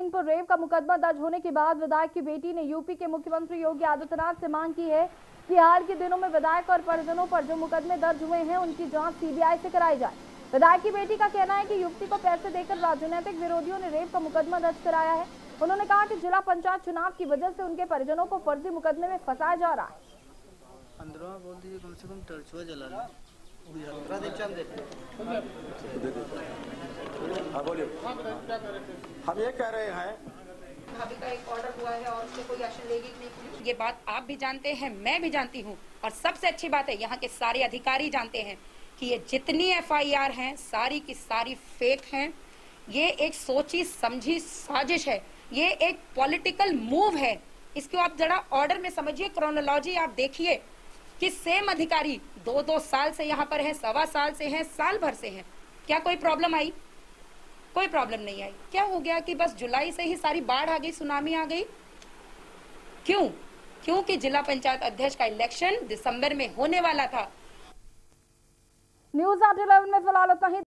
सिंह पर रेप का मुकदमा दर्ज होने के बाद विधायक की बेटी ने यूपी के मुख्यमंत्री योगी आदित्यनाथ से मांग की है कि हाल के दिनों में विधायक और परिजनों पर जो मुकदमे दर्ज हुए हैं उनकी जांच सीबीआई से कराई जाए। विधायक की बेटी का कहना है कि युवती को पैसे देकर राजनीतिक विरोधियों ने रेप का मुकदमा दर्ज कराया है। उन्होंने कहा कि जिला पंचायत चुनाव की वजह से उनके परिजनों को फर्जी मुकदमे में फंसाया जा रहा है। बोल दीजिए कम से कम टर्चुआ जला लें। हाँ बोलिए। हम ये कह रहे हैं भाभी का एक ऑर्डर हुआ है और उससे कोई एक्शन लेगी कि नहीं? ये बात आप भी जानते हैं, मैं भी जानती हूँ, और सबसे अच्छी बात है यहाँ के सारे अधिकारी जानते हैं कि ये जितनी एफआईआर हैं सारी की सारी फेक हैं। ये एक सोची समझी साजिश है, ये एक पॉलिटिकल मूव है। इसको आप जरा ऑर्डर में समझिए, क्रोनोलॉजी आप देखिए कि सेम अधिकारी 2-2 साल से यहाँ पर है, 1.25 साल से हैं, साल भर से हैं। क्या कोई प्रॉब्लम आई? कोई प्रॉब्लम नहीं आई। क्या हो गया कि बस जुलाई से ही सारी बाढ़ आ गई, सुनामी आ गई? क्यों? क्योंकि जिला पंचायत अध्यक्ष का इलेक्शन दिसंबर में होने वाला था। न्यूज़ 8/11 में फिलहाल इतना ही।